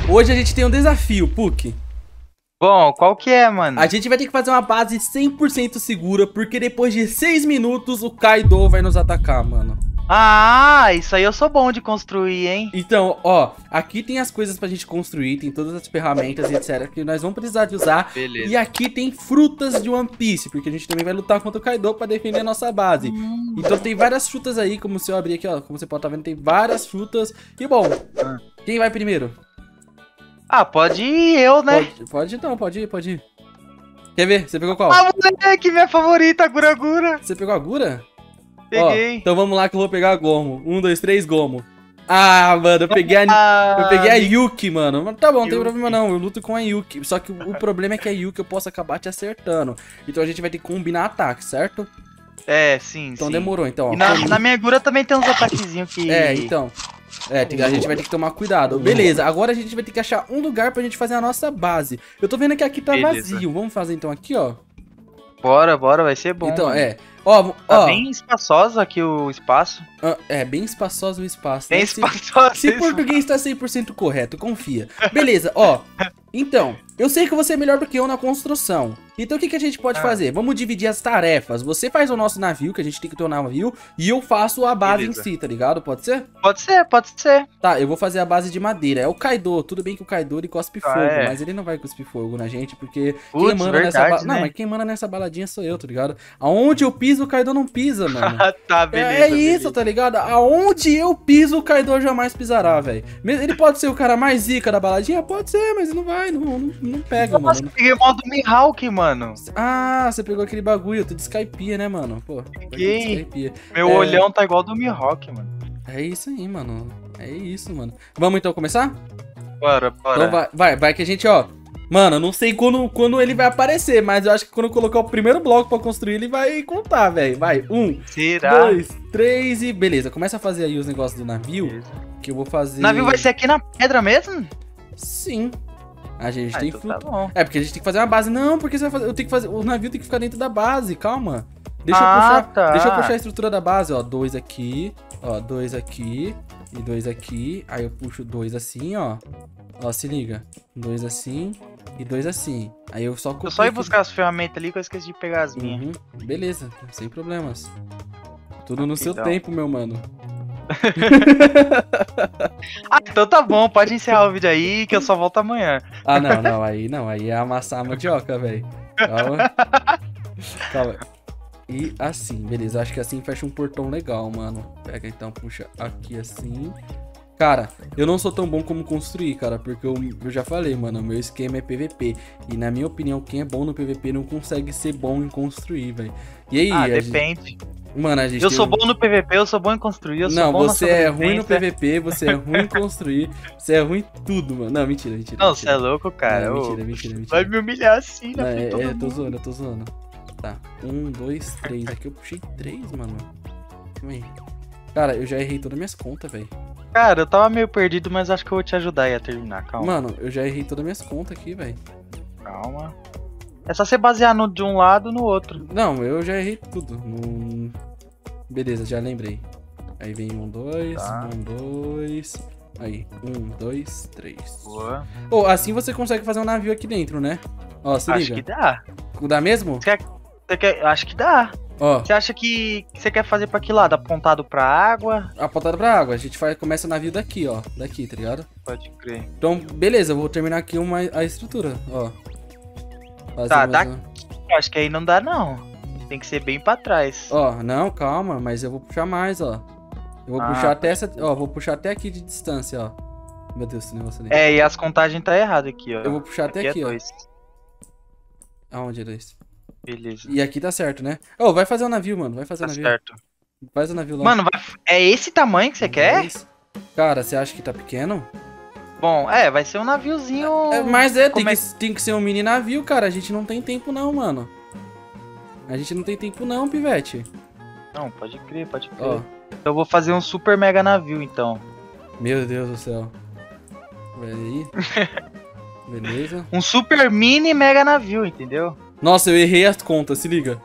hoje a gente tem um desafio, Puck. Bom, qual que é, mano? A gente vai ter que fazer uma base 100% segura, porque depois de 6 minutos o Kaido vai nos atacar, mano. Ah, isso aí eu sou bom de construir, hein? Então, ó, aqui tem as coisas pra gente construir, tem todas as ferramentas e etc que nós vamos precisar de usar. Beleza. E aqui tem frutas de One Piece, porque a gente também vai lutar contra o Kaido pra defender a nossa base. Então tem várias frutas aí, como se eu abrir aqui, ó, como você pode estar vendo, tem várias frutas. E bom, quem vai primeiro? Ah, pode ir eu, né? Pode então, pode ir. Quer ver? Você pegou qual? Ah, moleque, minha favorita, Gura. Você pegou a Gura? Peguei. Ó, então vamos lá que eu vou pegar a Gomo. 1, 2, 3, Gomo. Ah, mano, eu peguei a Yuki, mano. Mas tá bom, não tem problema não. Eu luto com a Yuki. Só que o problema é que a Yuki eu posso acabar te acertando. Então a gente vai ter que combinar ataque, certo? É, sim, Então sim. demorou, então. Ó, E na minha Gura também tem uns ataquezinhos que... então. A gente vai ter que tomar cuidado. Beleza, agora a gente vai ter que achar um lugar pra gente fazer a nossa base. Eu tô vendo que aqui tá vazio. Vamos fazer então aqui, ó. Bora, vai ser bom. Então, mano. Ó, tá bem espaçosa aqui o espaço. É, bem espaçoso o espaço. Bem Né? espaçoso. Se português tá 100% correto, confia. Beleza, ó. Então, eu sei que você é melhor do que eu na construção. Então o que a gente pode fazer? Vamos dividir as tarefas. Você faz o nosso navio, que a gente tem que ter um navio, e eu faço a base em si, tá ligado? Pode ser? Pode ser. Tá, eu vou fazer a base de madeira. É o Kaido. Tudo bem que o Kaido ele cospe fogo, mas ele não vai cuspir fogo na gente, porque quem manda nessa né? Não, mas quem manda nessa baladinha sou eu, tá ligado? Aonde eu piso, o Kaido não pisa, mano. Tá, beleza. É isso, tá ligado? Aonde eu piso, o Kaido jamais pisará, velho. Ele pode ser o cara mais zica da baladinha? Pode ser, mas não vai, não pega, Nossa, mano. peguei o modo Mihawk, mano. Ah, você pegou aquele bagulho, tu de Skypiea, né, mano? Pô, peguei. Meu olhão tá igual do Mihawk, mano. É isso aí, mano. É isso, mano. Vamos então começar? Bora. Então vai que a gente, ó. Mano, eu não sei quando ele vai aparecer, mas eu acho que quando eu colocar o primeiro bloco pra construir, ele vai contar, velho. Vai, 1, Será? 2, 3 e beleza. Começa a fazer aí os negócios do navio, que eu vou fazer... O navio vai ser aqui na pedra mesmo? Sim. A gente tem então fruta. tá bom. É, porque a gente tem que fazer uma base. Não, porque você vai fazer. Eu tenho que fazer. O navio tem que ficar dentro da base, calma. Deixa eu puxar a estrutura da base, ó. 2 aqui, ó, 2 aqui e 2 aqui. Aí eu puxo 2 assim, ó. Ó, se liga. 2 assim e 2 assim. Aí eu só Eu só ia buscar as ferramentas ali que eu esqueci de pegar as minhas. Beleza, sem problemas. Tudo no seu tempo, meu mano. Então tá bom, pode encerrar o vídeo aí que eu só volto amanhã. Ah, não, aí é amassar a mandioca, velho. Calma. E assim, beleza, acho que assim fecha um portão legal, mano. Pega então, puxa aqui assim. Cara, eu não sou tão bom como construir, cara, porque eu já falei, mano, o meu esquema é PVP. E na minha opinião, quem é bom no PVP não consegue ser bom em construir, velho. E aí? Depende. Mano, a gente eu sou bom no PVP, eu sou bom em construir, eu sou bom na você é ruim no PVP, você é ruim em construir, você é ruim em tudo, mano. Não, mentira. Não, você é louco, cara. Não, mentira. Vai me humilhar assim, né? Eu tô zoando. Tá, 1, 2, 3. Aqui eu puxei 3, mano. Calma aí. Cara, eu já errei todas as minhas contas, velho. Cara, eu tava meio perdido, mas acho que eu vou te ajudar aí a terminar, calma. Mano, eu já errei todas as minhas contas aqui, velho. Calma. É só você basear no de um lado no outro. Não, eu já errei tudo. Beleza, já lembrei. Aí vem 1, 2, 1, 2. Aí, 1, 2, 3. Boa. Pô, assim você consegue fazer um navio aqui dentro, né? Ó, se liga. Acho que dá. Dá mesmo? Acho que dá. Ó. Você acha que você quer fazer pra que lado? Apontado pra água? Apontado pra água. A gente começa o navio daqui, ó. Daqui, tá ligado? Pode crer. Então, beleza, eu vou terminar aqui a estrutura, ó. Tá, daqui. Acho que aí não dá, não. Tem que ser bem pra trás. Ó, não, calma, mas eu vou puxar mais, ó. Eu vou puxar até essa... Ó, vou puxar até aqui de distância, ó. Meu Deus, esse negócio ali. E as contagens tá errado aqui, ó. Eu vou puxar até aqui, ó. 2. Aonde é 2? Beleza. E aqui tá certo, né? Ô, vai fazer o navio, mano. Vai fazer o navio. Tá certo. Faz o navio lá. Mano, é esse tamanho que você quer? Cara, você acha que tá pequeno? Bom, vai ser um naviozinho... Mas tem que ser um mini navio, cara. A gente não tem tempo não, mano. A gente não tem tempo não, pivete. Não, pode crer. Ó. Eu vou fazer um super mega navio, então. Meu Deus do céu. Peraí. Beleza. Um super mini mega navio, entendeu? Nossa, eu errei as contas, se liga.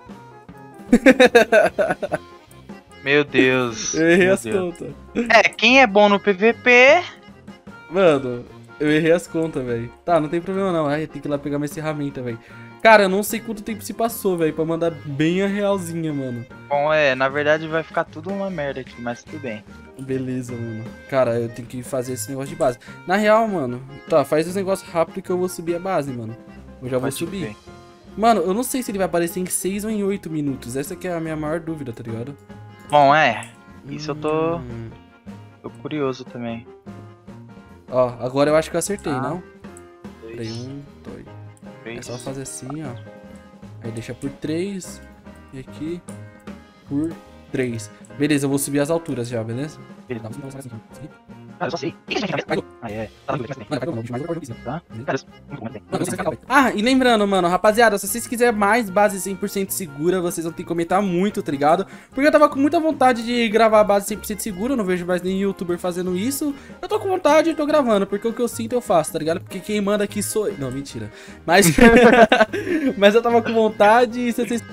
Meu Deus. Eu errei as contas. Quem é bom no PVP... Mano, Eu errei as contas, velho. Tá, não tem problema não. Ai, tem que ir lá pegar minha ferramenta, velho. Cara, eu não sei quanto tempo se passou, velho, pra mandar bem a realzinha, mano. Bom, na verdade vai ficar tudo uma merda aqui, mas tudo bem. Beleza, mano. Cara, eu tenho que fazer esse negócio de base. Na real, mano, tá, faz os negócios rápido que eu vou subir a base, mano. Eu já vou subir. Bem. Mano, eu não sei se ele vai aparecer em 6 ou em 8 minutos. Essa que é a minha maior dúvida, tá ligado? Bom, isso eu tô curioso também. Ó, agora eu acho que eu acertei, não? 2, Peraí, 1, 2. 3. É só fazer assim, ó. Aí deixa por 3. E aqui por 3. Beleza, eu vou subir as alturas já, beleza? Beleza. Tá, Eu só sei. Ah, e lembrando, mano, rapaziada, se vocês quiserem mais base 100% segura, vocês vão ter que comentar muito, tá ligado? Porque eu tava com muita vontade de gravar a base 100% segura, eu não vejo mais nenhum youtuber fazendo isso. Eu tô com vontade e tô gravando, porque o que eu sinto eu faço, tá ligado? Porque quem manda aqui sou eu. Não, mentira. Mas, mas eu tava com vontade e se vocês...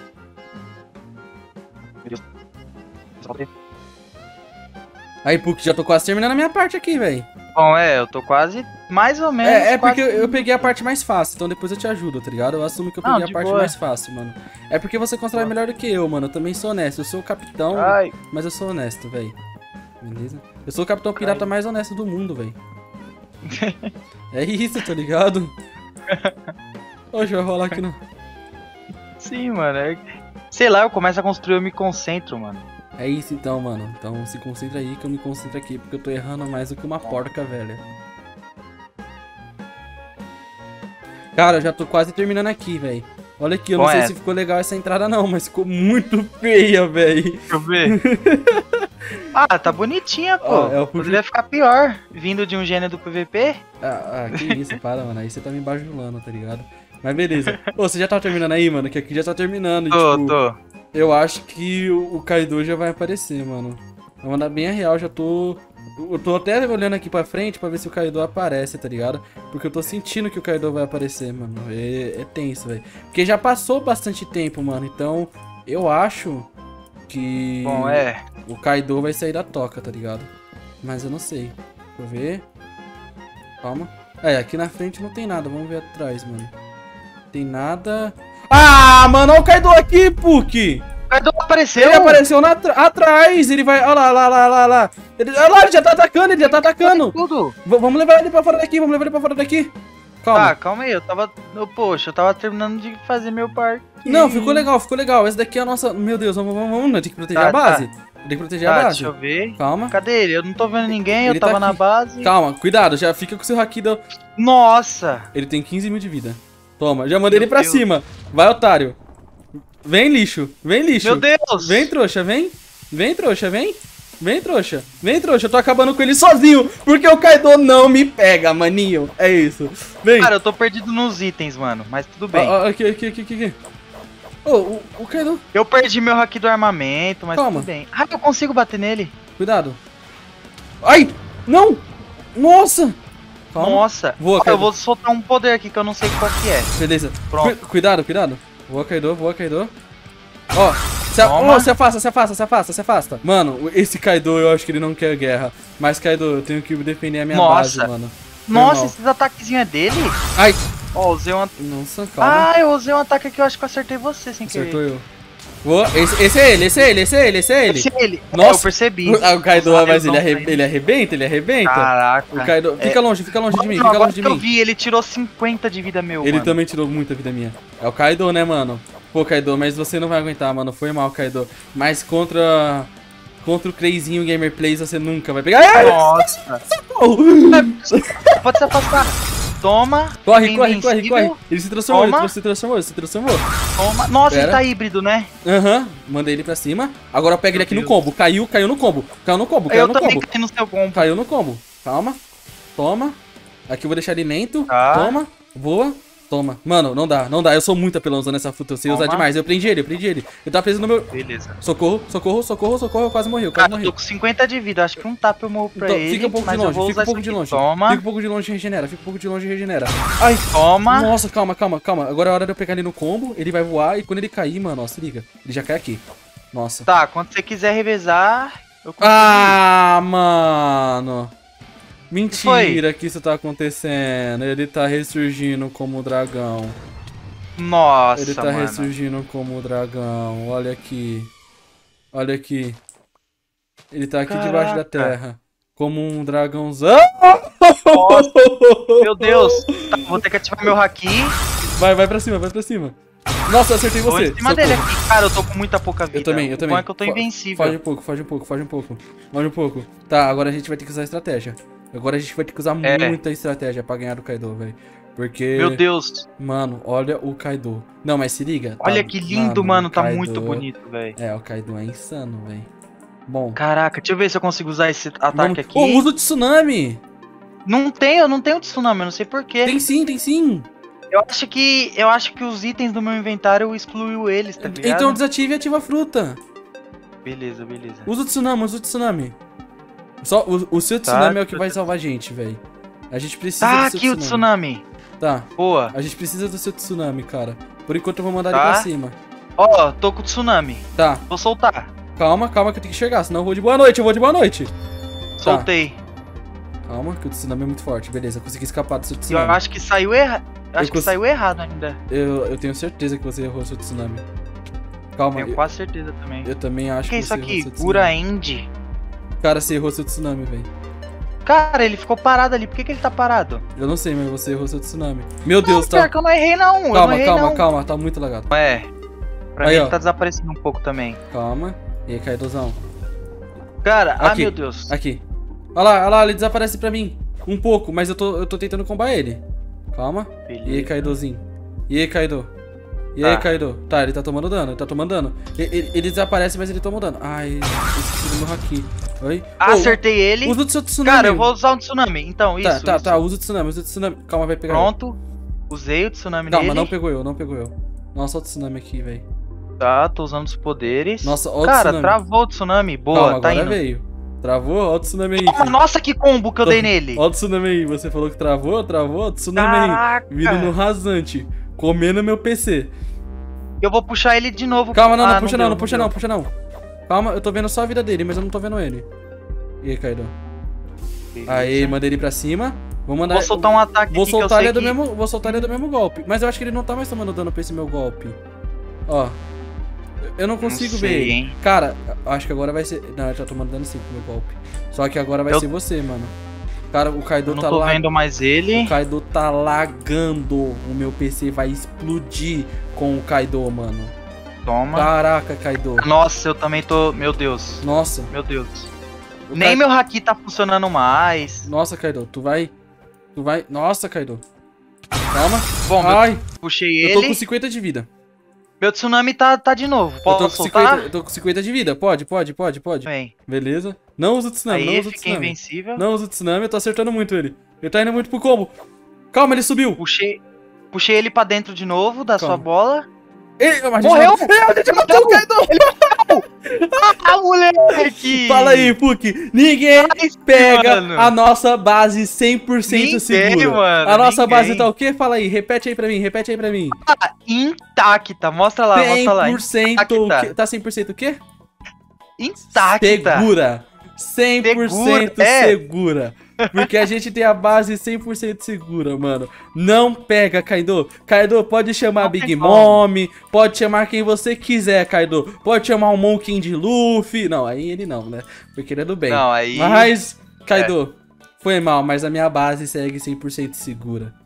Aí, Puck, já tô quase terminando a minha parte aqui, velho. Bom, eu tô quase, mais ou menos. Porque eu peguei a parte mais fácil, então depois eu te ajudo, tá ligado? Eu assumo que eu peguei a parte mais fácil, mano. É porque você constrói melhor do que eu, mano. Eu também sou honesto. Eu sou o capitão, mas eu sou honesto, velho. Beleza? Eu sou o capitão pirata mais honesto do mundo, velho. É isso, tá ligado? Hoje vai rolar aqui não. Sim, mano. Sei lá, eu começo a construir, eu me concentro, mano. É isso então, mano. Então se concentra aí que eu me concentro aqui, porque eu tô errando mais do que uma porca, velha. Cara, eu já tô quase terminando aqui, velho. Olha aqui, eu não sei se ficou legal essa entrada não, mas ficou muito feia, velho. Deixa eu ver. Tá bonitinha, pô. Poderia ficar pior, vindo de um gênio do PVP. Que isso, para, mano. Aí você tá me bajulando, tá ligado? Mas beleza. Ô, você já tá terminando aí, mano? Que aqui já tá terminando. Tô. Eu acho que o Kaido já vai aparecer, mano. Vou mandar bem a real, já tô... Eu tô até olhando aqui pra frente pra ver se o Kaido aparece, tá ligado? Porque eu tô sentindo que o Kaido vai aparecer, mano. É tenso, velho. Porque já passou bastante tempo, mano. Então, eu acho que... Bom, o Kaido vai sair da toca, tá ligado? Mas eu não sei. Deixa eu ver. Calma. Aqui na frente não tem nada. Vamos ver atrás, mano. Tem nada... Ah, mano, olha o Kaido aqui, Puck! O Kaido apareceu! Ele apareceu atrás, ele vai... Olha lá. Olha lá, ele já tá atacando, Tudo. Vamos levar ele pra fora daqui, Calma. Calma aí, eu tava terminando de fazer meu parque. Não, ficou legal, essa daqui é a nossa... Meu Deus, vamos, tem que proteger a base. Tem que proteger a base. Deixa eu ver. Calma. Cadê ele? Eu não tô vendo ninguém, eu tava na base. Calma, cuidado, já fica com o seu haki da... Nossa! Ele tem 15 mil de vida. Toma, já mandei ele pra cima. Vai, otário. Vem, lixo. Meu Deus! Vem, trouxa, vem. Vem, trouxa, vem. Vem, trouxa. Eu tô acabando com ele sozinho, porque o Kaido não me pega, maninho. É isso. Vem. Cara, eu tô perdido nos itens, mano, mas tudo bem. Aqui. O Kaido... Eu perdi meu haki do armamento, mas Calma. tudo bem. Eu consigo bater nele. Cuidado. Ai, não. Nossa. Calma. Nossa. Eu vou soltar um poder aqui que eu não sei qual que é. Beleza. Pronto. Cuidado. Voa, Kaido. Ó, se afasta. Mano, esse Kaido eu acho que ele não quer guerra. Mas Kaido, eu tenho que defender a minha base, mano. Nossa, esses ataquezinhos é dele? Ai. Ó, usei um... Nossa, calma. Eu usei um ataque que eu acho que eu acertei você sem querer. Acertou eu. Voa. Esse é ele. Esse é ele. Nossa. Eu percebi. O Kaido, mas ele arrebenta? Caraca. O Kaido... Fica longe de mim, Eu vi, ele tirou 50 de vida meu, Ele também tirou muita vida minha. É o Kaido, né, mano? Pô, Kaido, mas você não vai aguentar, mano. Foi mal, Kaido. Mas contra o Crazinho Gamer Plays você nunca vai pegar. Nossa. Pode se afastar. Toma. Corre. Ele se transformou. Toma. Nossa, ele tá híbrido, né? Mandei ele pra cima. Agora pega ele aqui no combo. Caiu no combo. Eu também caí no seu combo. Caiu no combo. Calma. Toma. Aqui eu vou deixar ele lento. Toma. Voa. Toma. Mano, não dá. Eu sou muito apelãozinho nessa fruta. Eu sei usar demais. Eu prendi ele. Eu tava preso no meu... Beleza. Socorro. Eu quase morri. Eu tô com 50 de vida. Acho que um tapa eu morro pra ele. Fica um pouco de longe. Toma. Fica um pouco de longe e regenera. Ai. Toma. Nossa, calma. Agora é a hora de eu pegar ele no combo. Ele vai voar e quando ele cair, mano, ó, se liga. Ele já cai aqui. Nossa. Tá, quando você quiser revezar... Mano. Mentira que isso tá acontecendo. Ele tá ressurgindo como dragão. Nossa, ele tá ressurgindo como dragão. Olha aqui. Olha aqui. Ele tá aqui debaixo da terra. Como um dragãozão. Nossa, meu Deus. Tá, vou ter que ativar meu haki. Vai pra cima, vai pra cima. Nossa, eu acertei você. Vou em cima dele aqui. Cara, eu tô com muita pouca vida. Eu também. O bom é que eu tô invencível. Foge um pouco. Tá, agora a gente vai ter que usar estratégia. Agora a gente vai ter que usar muita estratégia pra ganhar do Kaido, velho. Porque... Meu Deus. Mano, olha o Kaido. Não, mas se liga. Olha que lindo, mano. Tá muito bonito, velho. É, o Kaido é insano, velho. Bom. Caraca, deixa eu ver se eu consigo usar esse ataque aqui. Oh, usa o tsunami. Eu não tenho tsunami, eu não sei porquê. Tem sim. Eu acho que os itens do meu inventário excluiu eles, tá ligado? Então desative e ativa a fruta. Beleza. Usa o tsunami. Só o seu tsunami é o que vai salvar a gente, velho. A gente precisa do seu aqui o tsunami. Tá. Boa. A gente precisa do seu tsunami, cara. Por enquanto eu vou mandar ele pra cima. Ó, tô com o tsunami. Tá. Vou soltar. Calma que eu tenho que enxergar, senão eu vou de boa noite, Soltei. Calma, que o tsunami é muito forte. Beleza, consegui escapar do seu tsunami. Eu acho que saiu errado. Acho que saiu errado ainda. Eu tenho certeza que você errou o seu tsunami. Calma. Tenho quase certeza também. Eu também acho que você errou o seu tsunami. O que é isso aqui? Pura End? Cara, você errou seu tsunami, velho. Cara, ele ficou parado ali. Por que ele tá parado? Eu não sei, mas você errou seu tsunami. Meu Deus, tá... Pior que eu não errei, não. Calma. Tá muito lagado. Pra mim tá desaparecendo um pouco também. Calma. E aí, Kaidozão. Cara, aqui, meu Deus. Aqui. Olha lá, ele desaparece pra mim. Um pouco, mas eu tô tentando combar ele. Calma. Beleza. E aí, Kaidozinho. E aí, Kaido. Tá, ele tá tomando dano, Ele desaparece, mas ele toma dano. Ai, esqueci do meu haki. Oi? Acertei ele. Usa o seu tsunami. Cara, eu vou usar um tsunami. Então, isso. Tá, usa o tsunami. Calma, vai pegar. Pronto. Usei o tsunami nele. Calma, não pegou eu. Nossa, olha o tsunami aqui, velho. Tá, tô usando os poderes. Nossa, olha o tsunami. Cara, travou o tsunami. Boa, calma, tá agora indo. Veio. Travou? Olha o tsunami aí. Nossa, que combo que eu dei nele. Olha o tsunami aí. Você falou que travou, o tsunami aí. Vindo no rasante. Comendo meu PC. Eu vou puxar ele de novo. Calma, não puxa não. Calma, eu tô vendo só a vida dele, mas eu não tô vendo ele. E aí, Kaido? Aí, mandei ele pra cima. Vou soltar um ataque Vou soltar ele do mesmo golpe. Mas eu acho que ele não tá mais tomando dano pra esse meu golpe. Ó. Eu não consigo ver ele. Hein? Cara, acho que agora vai ser... Não, ele tá tomando dano sim com o meu golpe. Só que agora vai ser você, mano. Cara, o Kaido tá lá. Não tô vendo mais ele. O Kaido tá lagando. O meu PC vai explodir com o Kaido, mano. Toma. Caraca, Kaido. Nossa, eu também tô... Meu Deus. Nossa. Meu Deus. Nem meu haki tá funcionando mais. Nossa, Kaido, tu vai... Nossa, Kaido. Calma. Bom, ai, puxei ele. Eu tô com 50 de vida. Meu tsunami tá de novo. Posso soltar? Eu tô com 50 de vida. Pode. Bem. Beleza. Não usa o tsunami, Aí, não usa o tsunami. Invencível. Não usa o tsunami, eu tô acertando muito ele. Ele tá indo muito pro combo. Calma, ele subiu. Puxei ele pra dentro de novo da sua bola. Morreu! A gente matou o Kaido! Ah, moleque! Fala aí, Puki. Ninguém pega a nossa base 100% segura. Mano, a nossa base tá o quê? Fala aí, repete aí pra mim. Intacta, mostra lá, 100%. Tá 100% o quê? Intacta. Segura. 100% segura. Porque a gente tem a base 100% segura, mano. Não pega, Kaido. Kaido, pode chamar Big Mom, pode chamar quem você quiser, Kaido. Pode chamar o Monkey de Luffy. Não, aí ele não, né? Porque ele é do bem. Não, aí... Mas, Kaido, foi mal, mas a minha base segue 100% segura.